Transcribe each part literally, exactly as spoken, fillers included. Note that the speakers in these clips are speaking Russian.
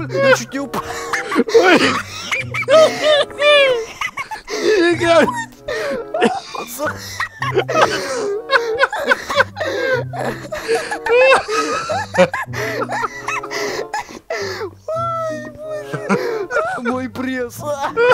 блин, я чуть не упал. Ой, боже. Мой пресс.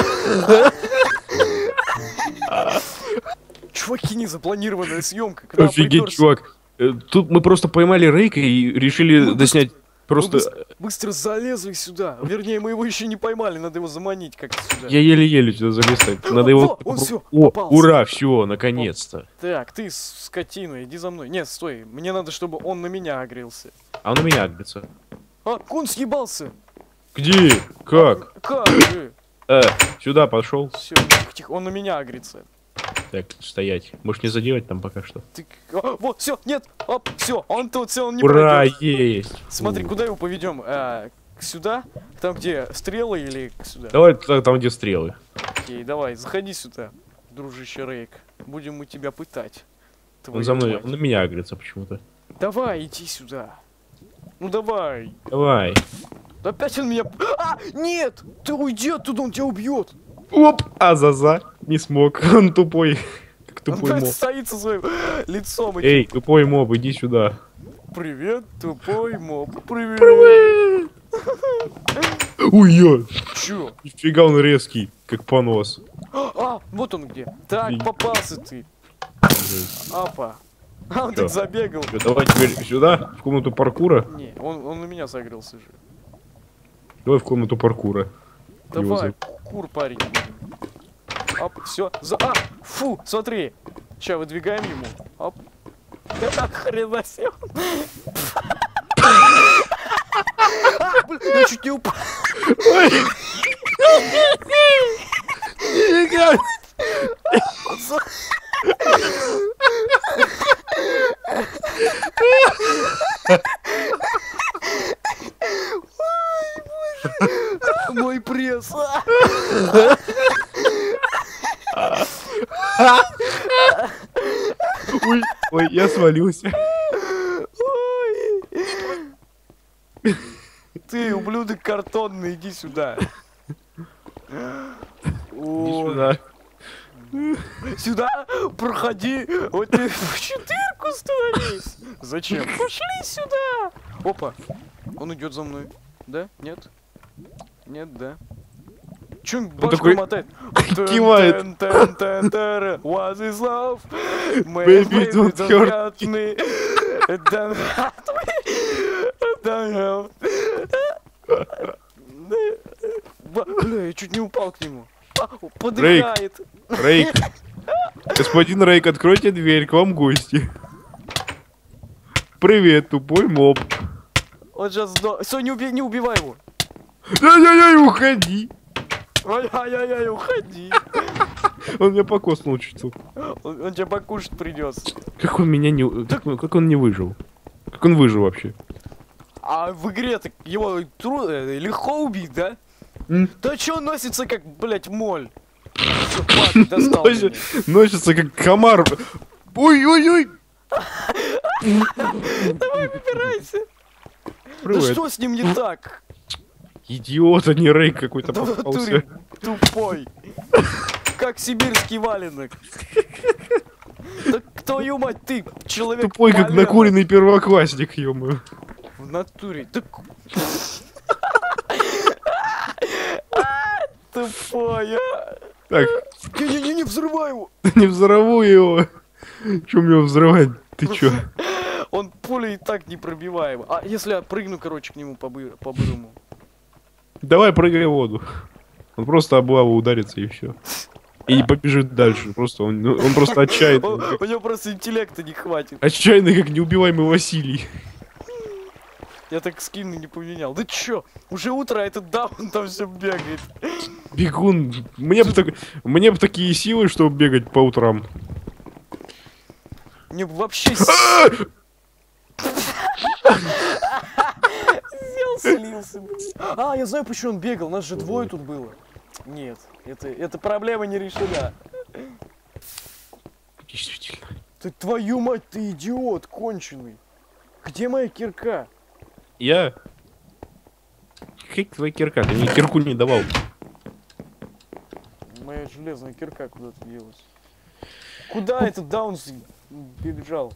Чуваки, незапланированная съемка. Офигеть, чувак. Тут мы просто поймали Рейка и решили доснять просто... Быстро залезли сюда. Вернее, мы его еще не поймали, надо его заманить как-то сюда. Я еле-еле сюда залез. Надо его... Он все, О, ура, все, наконец-то. Так, ты, скотина, иди за мной. Нет, стой, мне надо, чтобы он на меня огрелся. А он на меня агрится. А, он съебался. Где? Как? А, как же? Э, сюда пошел. Все, тихо, тихо, он на меня агрится. Так, стоять. Можешь не задевать там пока что. Ты... А, вот, все, нет, оп, все, он тут, все, он не Ура, пройдет. есть. Смотри, У. куда его поведем? А, сюда? Там, где стрелы или сюда? Давай туда, там, где стрелы. Окей, давай, заходи сюда, дружище Рейк. Будем мы тебя пытать. Он за мной, он на меня агрится почему-то. Давай, иди сюда. Ну давай. Давай. Опять он меня... А, нет! Ты уйди оттуда, он тебя убьет. Оп, а-за-за. Не смог. Он тупой. Как тупой Он моб. стоит со своим лицом. Эй, тупой моб, иди сюда. Привет, тупой моб. Привет. Ой, я. Чё? Нифига он резкий, как понос. А, вот он где. Так, И- попался ты. Апа. А, он Чё? тут забегал. Чё, давай теперь сюда, в комнату паркура. Не, он, он на меня согрелся же. Давай в комнату паркура. Его Давай, за- кур парень. Оп, все. За... А, фу, смотри. Сейчас выдвигаем ему. Оп. Это хрена себе. А, блин, я чуть не упал. Мой пресс. Ой, ой, я свалился. Ой. Ты, ублюдок картонный, иди сюда. Иди сюда. Сюда, проходи. Вот ты в четырку становись. Зачем? Пошли сюда. Опа. Он идет за мной. Да? Нет? Нет, да. Че он башку такой мотает? кивает. What is love? Baby, don't hurt me. Don't hurt me. Don't help. Бля, я чуть не упал к нему. А, подыхает. Рейк. Господин Рейк, откройте дверь, к вам гости. Привет, тупой моб. Он сейчас сдох. Все, не, уби... не убивай его. Ай-яй-яй, уходи. Ай-яй-яй, уходи. Он меня покоснул чуть. Он, он тебя покушать придется. Как он меня не... Как, он- как он не выжил? Как он выжил вообще? А в игре так его тру... э, легко убить, да? М? Да чё он носится как, блять, моль? Всё, хватит, достал Носит- меня. Носится как комар. Ой-ой-ой. Давай, выбирайся. Да Привет. что с ним не так? Идиот, а не Рейк какой-то Да в попался. натуре тупой. Как сибирский валенок. Да твою мать, ты, человек Тупой, как полено. накуренный первоклассник, ё-моё. В натуре. Так... Тупой, а. Так, Не-не-не, взрывай его. не взорву его. Чё мне его взрывать? Ты чё? Он пулей и так непробиваемый. А если я прыгну, короче, к нему по-бырому? Давай прыгай в воду. Он просто об лаву ударится и все. И не побежит дальше. Просто он, ну, он просто отчаянный. У как- у него просто интеллекта не хватит. Отчаянный, как неубиваемый Василий. Я так скины не поменял. Да чё? Уже утро, а этот даун там все бегает. Бегун. Мне бы так... Мне бы такие силы, чтобы бегать по утрам. Мне бы вообще... с- Сел, слился. блин. А, я знаю, почему он бегал. Нас же двое тут было. Нет, это, это проблема не решена. Действительно. Ты твою мать, ты идиот конченый. Где моя кирка? Я... как твоя кирка? Ты мне кирку не давал. Моя железная кирка куда-то делась. Куда этот Даунс бежал?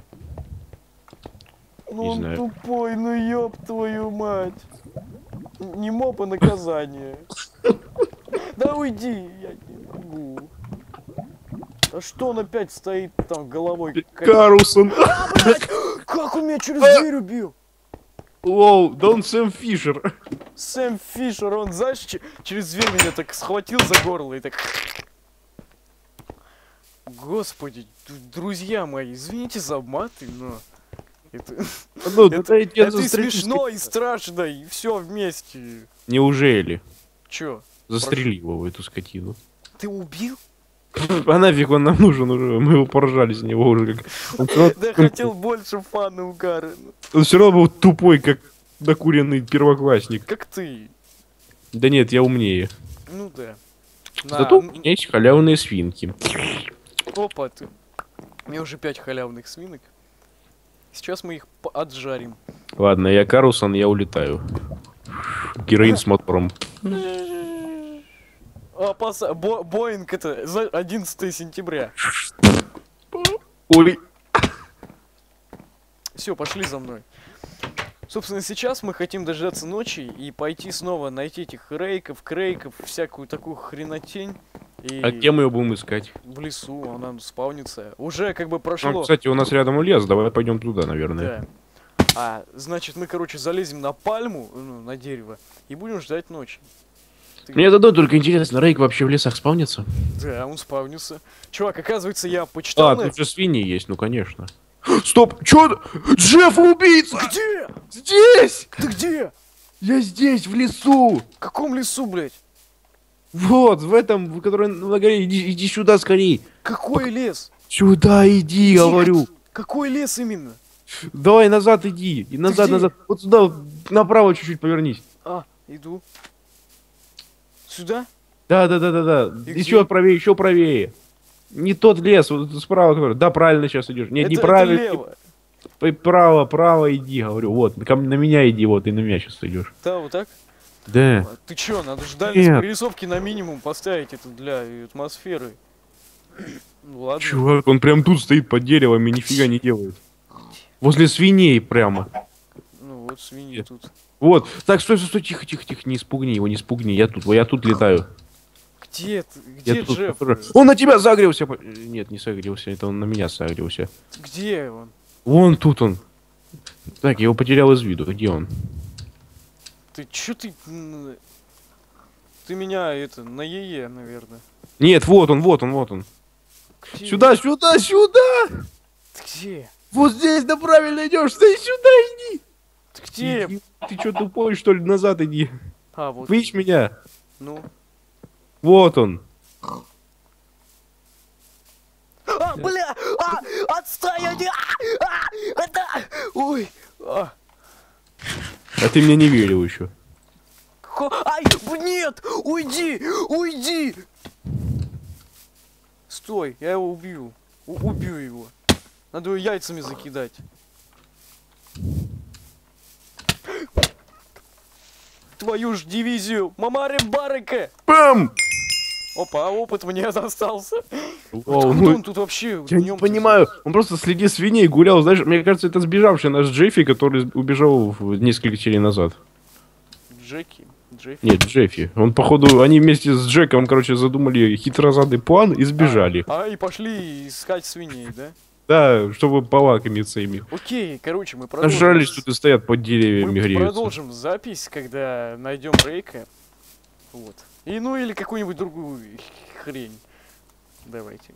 Ну Не он знаю. тупой, ну ёб твою мать. Не моп, а наказание. Да уйди, я не могу. А что он опять стоит там головой? как- Карлсон. А, блядь! Как он меня через дверь убил? Лоу, да он Сэм Фишер. Сэм Фишер, он, знаешь, че- через дверь меня так схватил за горло и так... Господи, д- друзья мои, извините за маты, но... Это, Ну, это, да я это и смешно, и страшно, и все вместе. Неужели? Чё? Застрели его в эту скотину. Ты убил? А нафиг он нам нужен уже? Мы его поржали с него уже. Как... Он, всё равно- Да я хотел больше фана у Карена. он все равно был тупой, как докуренный первоклассник. Как ты. Да нет, я умнее. Ну да. На, Зато у м, меня есть халявные свинки. опа, ты. У меня уже пять халявных свинок. Сейчас мы их по- отжарим. Ладно, я Карлсон, я улетаю. Героин с мотором. Опаса... Бо... Боинг это за одиннадцатое сентября. Ой. Все, пошли за мной. Собственно, сейчас мы хотим дождаться ночи и пойти снова найти этих рейков, крейков, всякую такую хренотень. И А где мы его будем искать? в лесу она спавнится. Уже как бы Ну, прошло. кстати, у нас рядом лес, давай пойдем туда, наверное. Да. А, значит, мы, короче, залезем на пальму, ну, на дерево, и будем ждать ночи. Ты- Мне одно только интересно, рейк вообще в лесах спавнится? Да, он спавнился. Чувак, оказывается, я почитал... А, на- тут же свиньи есть, ну конечно. Стоп, чё? Джефф убийца! Где? Здесь! Ты где? Я здесь, в лесу! В каком лесу, блядь? Вот, в этом, в который на горе, иди, иди сюда скорей. Какой лес? Сюда иди, Тихо. говорю. Какой лес именно? Давай назад иди. И назад, где? назад. Вот сюда, направо чуть-чуть повернись. А, иду. Сюда? Да, да, да, да, да. И Еще где? правее, еще правее. Не тот лес, вот справа. который- Да, правильно сейчас идешь. Нет, это, неправильно. это лево. П- Право, право иди, говорю. Вот, ко мне- на меня иди, вот, и на меня сейчас идешь. Да, вот так? Да. А ты чё, надо же дальность Нет. прорисовки на минимум поставить это для атмосферы. Ну ладно. Чувак, он прям тут стоит под деревом и нифига не делает. Возле свиней прямо. Ну вот свиньи тут. Вот. Так, стой, стой, стой, тихо, тихо, тихо, не испугни его, не испугни. Я тут, я тут летаю. Где ты? Я Где тут, Джефф? он на тебя загрелся. по- Нет, не согрелся, это он на меня согрелся. Где он? Вон тут он. Так, я его потерял из виду. Где он? Ты чё ты... м, Ты меня это, на е наверное. Нет, вот он, вот он, вот он. Где? Сюда, сюда, сюда! Ты где? Вот здесь, да правильно идешь. Стой сюда, иди. Ты где? Иди. Ты что, тупой, что ли? Назад иди. А, вот. Видишь меня? Ну. Вот он. А, бля! А! Отстой! я не- А! А! Это... Ой! А! А ты мне не верил еще. Хо- Ай! б- Нет! Уйди! Уйди! Стой! Я его убью. У- убью его. Надо его яйцами закидать. Твою ж дивизию! Мамаре Бараке! Бам! Опа, а опыт мне достался. Вау, Откуда ну, он тут вообще я не днём-то понимаю. Он просто среди свиней гулял. Знаешь, мне кажется, это сбежавший наш Джеффи, который убежал в- несколько серий назад. Джеки. Джеффи. Нет, Джеффи. Он, походу, они вместе с Джеком, короче, задумали хитрозадый план и сбежали. А, и пошли искать свиней, да? Да, чтобы полакомиться ими. Окей, короче, мы продолжим. Нажали, что ты стоят под деревьями, Мы греются. продолжим запись, когда найдем Рейка. Вот. И ну или какую-нибудь другую хрень. Давайте.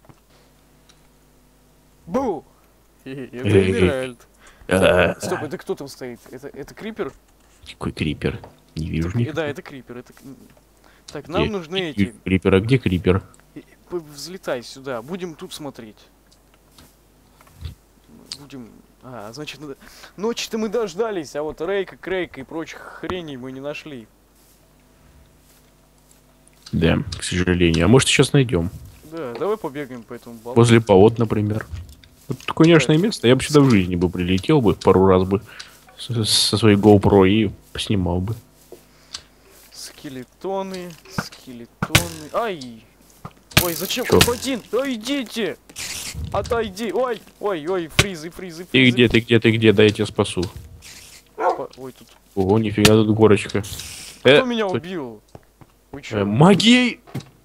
Бу! Хе-хе, Это Эмеральд. А, Стоп, это кто там стоит? Это, это Крипер? Какой крипер? Не вижу Э, никого. Да, это Крипер. Это... Так, нам Где? нужны Где эти... Крипер, а где крипер? И- п- Взлетай сюда, будем тут смотреть. Будем... А, значит, надо- ночи-то мы дождались, а вот Рейка, Крейка и прочих хреней мы не нашли. Да, к сожалению. А может, сейчас найдем? Да, давай побегаем по этому болоту. Возле болот, например. Вот, конечно, место. Я бы сюда в жизни бы прилетел бы пару раз бы с- со своей GoPro и поснимал бы. скелетоны, скелетоны. Ай! Ой, зачем? Чё? Один! Ой, идите! Отойди! Ой, ой, ой, фризы, фризы, Ты фризы. где, ты где, ты где? Да я тебя спасу. Опа, ой, тут. Ого, нифига, тут горочка. Кто Э, меня кто- убил? Вы чё? э, магией!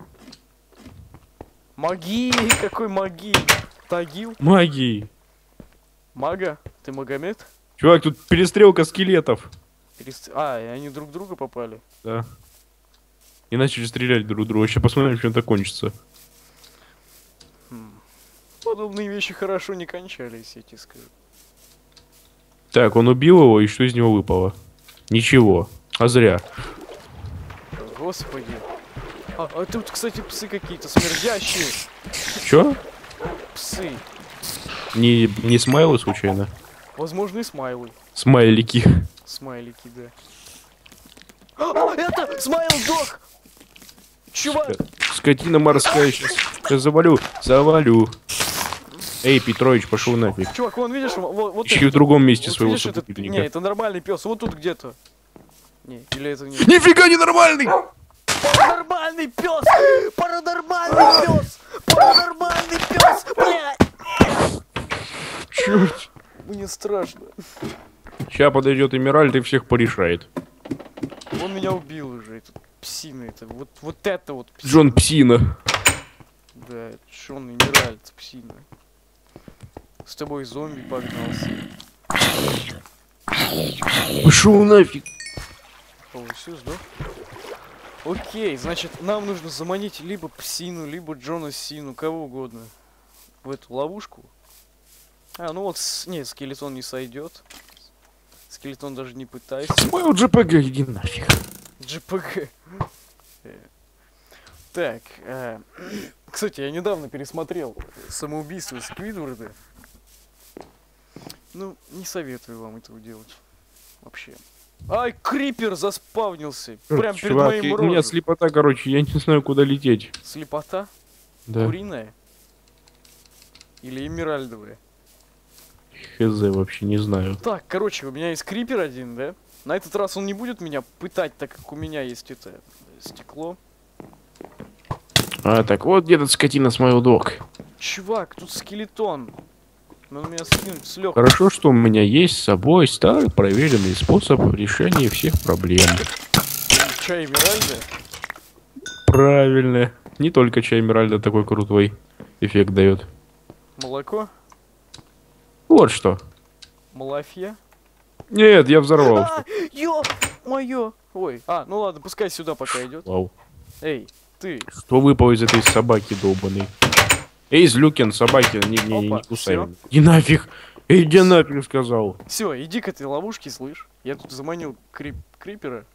Маги! Какой маги? Тагил? Магией! Мага? Ты Магомед? Чувак, тут перестрелка скелетов. Перест... А, и они друг в друга попали. Да. И начали стрелять друг друга. Сейчас посмотрим, чем это кончится. Хм. Подобные вещи хорошо не кончались, я тебе скажу. Так, он убил его, и что из него выпало? Ничего. А зря. Господи. А, а тут, кстати, псы какие-то смердящие. Чё? Псы. Не, не смайлы случайно? Возможно, и смайлы. Смайлики. Смайлики, да. А, это смайл-дог! Чувак! Скотина морская, сейчас, сейчас завалю. Завалю. Эй, Петрович, пошел нафиг. Чувак, вон видишь, вот, вот Ищи это- в другом месте вот своего видишь, этот- собутыльника. Не, это нормальный пес. Вот тут где-то. Не, или это не. Нифига не нормальный! Паранормальный пес! Паранормальный пес! Паранормальный пес! Блядь! Черт. Мне страшно. Сейчас подойдет Эмеральд и всех порешает. Он меня убил уже. Этот псина. Это вот, вот это вот псина. Джон Псина. Да, это Шон Эмеральд, псина. С тобой зомби погнался. Пошел нафиг. О, все, сдох. Окей, значит, нам нужно заманить либо псину, либо Джона Сину, кого угодно. В эту ловушку. А, ну вот, с... не, скелетон не сойдет. Скелетон даже не пытается. Мой джи пи джи, иди нафиг. джи пи джи. Э, Так, э, кстати, я недавно пересмотрел самоубийство Сквидварда. Ну, не советую вам этого делать. Вообще. Ай, крипер заспавнился. Прям перед Чувак, моим у меня рожем. слепота, короче, я не знаю, куда лететь. Слепота? Да. Куриная? Или эмеральдовая? Хз, вообще не знаю. Так, короче, у меня есть крипер один, да? На этот раз он не будет меня пытать, так как у меня есть это стекло. А, так вот где-то скотина смайлдог. Чувак, тут скелетон. Он меня скинуть с легкостью. Хорошо, что у меня есть с собой старый проверенный способ решения всех проблем. Чай эмеральда? Правильно. Не только чай Эмеральда такой крутой эффект дает. Молоко? Вот что. Малафья? Нет, я взорвал. А, ё, моё. Ой, а, ну ладно, пускай сюда пока идет. Вау. Эй, ты. Что выпал из этой собаки долбаной? Эй, Злюкин, собаки, не, не, не, Опа, не кусай. всё. меня. Иди нафиг. Эй, иди нафиг, сказал. Все, иди к этой ловушке, слышь. Я тут заманил крип крипера.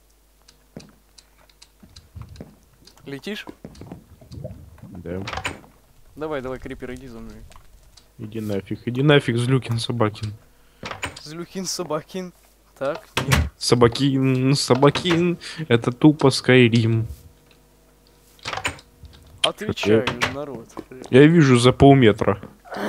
Летишь? Да. Давай, давай, крипер, иди за мной. Иди нафиг, иди нафиг, Злюкин, собакин. Злюхин, собакин. Так, нет. Собакин, собакин, это тупо Скайрим. Отвечаю, народ. Я вижу за полметра.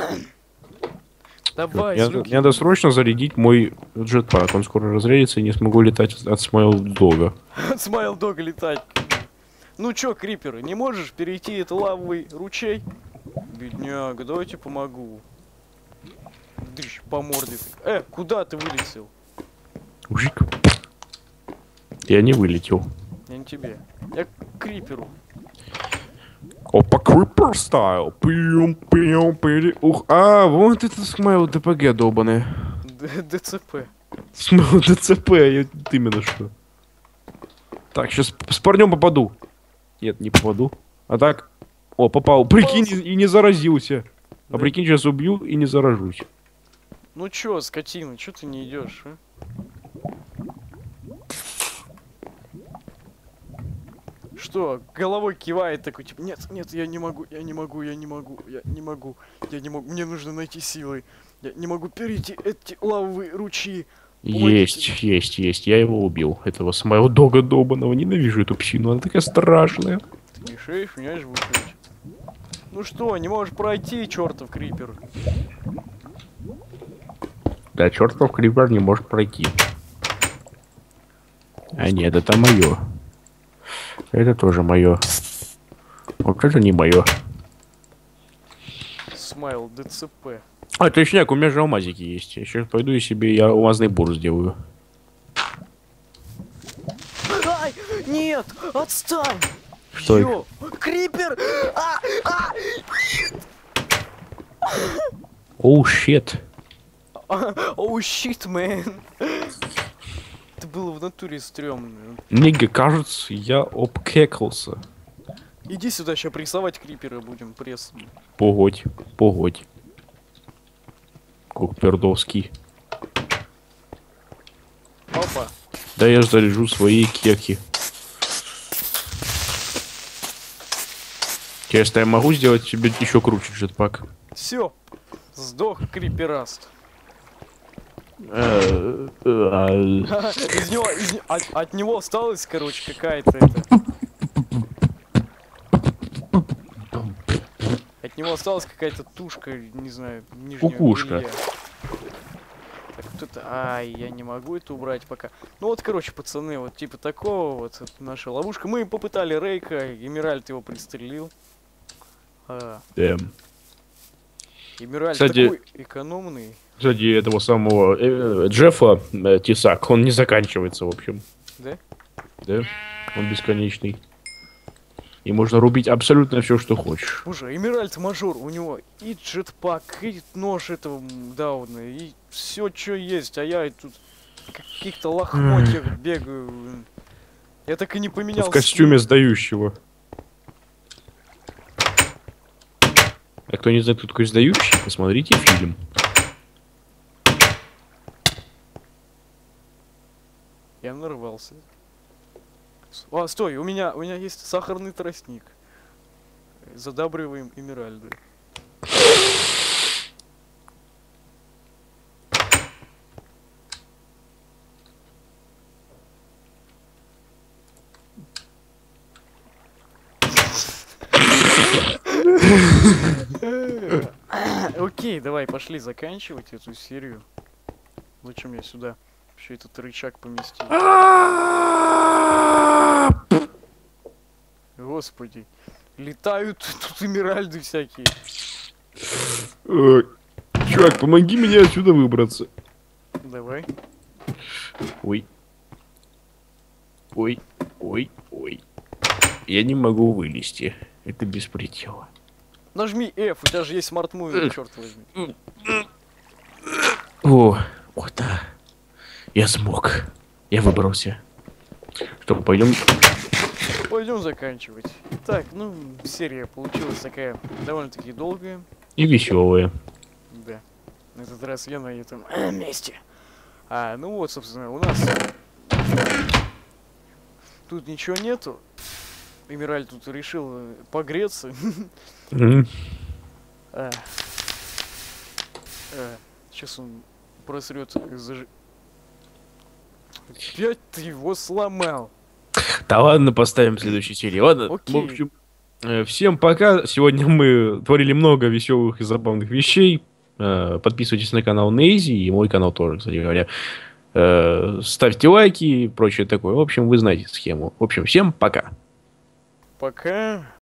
Давай, Мне, Злюхин. мне надо срочно зарядить мой джетпак. Он скоро разрядится и не смогу летать от смайлдога. От Смайл Дога летать. Ну чё, криперы, не можешь перейти этот лавовый ручей? Бедняга, давайте помогу. Дыщ, по морде. Э, куда ты вылетел? Ужик. Я не вылетел. Я не тебе. Я к криперу. Опа, крипер стайл. Пиум, пиум, пири. Ух, а, вот это смайл ДПГ долбаный. Д- ДЦП. Смайл ДЦП, я- вот именно что. Так, сейчас с парнем попаду. Нет, не попаду. А так. О, попал. Прикинь, и и не заразился. А Да. прикинь, сейчас убью и не заражусь. Ну чё, скотина, чё ты не идешь, а? Что, головой кивает такой, типа, нет, нет, я не могу, я не могу, я не могу, я не могу, я не могу, мне нужно найти силы. Я не могу перейти эти лавовые ручьи. Помогите. Есть, есть, есть. Я его убил. Этого смайлдога долбаного. Ненавижу эту псину. Она такая страшная. Ты мешаешь, меня же выходить. Ну что, не можешь пройти, чертов крипер? Да, чертов крипер не может пройти. А нет, это мое. Это тоже мое. Вот это не мое. Смайл ДЦП. А, точняк, у меня же алмазики есть. Я сейчас пойду и себе я алмазный бур сделаю. Ай, нет, отстань! Что? Ё, Крипер! А, а! Оу, щит. Оу, щит, мэн. Это было в натуре стрёмно. Мне кажется, я обкекался. Иди сюда, сейчас прессовать крипера будем, пресс. Погодь, погодь. Как пердовский. Опа. Да я заряжу свои кеки. Честно, я могу сделать себе еще круче джетпак. Все, сдох крипераст. Э, э, а, Из него, из не- от, от него осталась, короче, какая-то это. От него осталась какая-то тушка, не знаю, нижнего Кукушка. белья. Так, кто-то... Ай, я не могу это убрать пока. Ну вот, короче, пацаны, вот типа такого вот это наша ловушка. Мы попытали Рейка, Эмиральд его пристрелил. А, эм. Эмиральд Кстати- такой экономный. Кстати, этого самого э, Джеффа э, Тесак, он не заканчивается, в общем. Да? Да? Он бесконечный. И можно рубить абсолютно все, что хочешь. Слушай, Эмиральд мажор, у него и джетпак, и нож этого м, Дауна, и все, что есть, а я тут в каких-то лохмотьях бегаю. Я так и не поменял. В костюме сдающего. А кто не знает, кто такой сдающий, посмотрите фильм. Я нарвался. С- А, стой, у меня, у меня есть сахарный тростник. Задабриваем Эмиральды. Окей, давай, пошли заканчивать эту серию. Зачем я сюда еще этот рычаг поместил? Господи. Летают тут эмиральды всякие. Ой, чувак, помоги мне отсюда выбраться. Давай. Ой. Ой, ой, ой. Я не могу вылезти. Это беспредел. Нажми F, у тебя же есть смарт-муви, черт возьми. О, вот да. Я смог. Я выбрался. Что, пойдем? Пойдем заканчивать. Так, ну, серия получилась такая довольно-таки долгая. И веселые. Да. На этот раз я на этом месте. А, ну вот, собственно, у нас тут ничего нету. Эмираль тут решил э, погреться. М. А. А, сейчас он просрет заж... Опять ты его сломал. Да ладно, поставим в следующей серии. Ладно, Окей. в общем, э, всем пока. Сегодня мы творили много веселых и забавных вещей. Э, Подписывайтесь на канал Нейзи и мой канал тоже, кстати говоря. Э, Ставьте лайки и прочее такое. В общем, вы знаете схему. В общем, всем пока. Пока.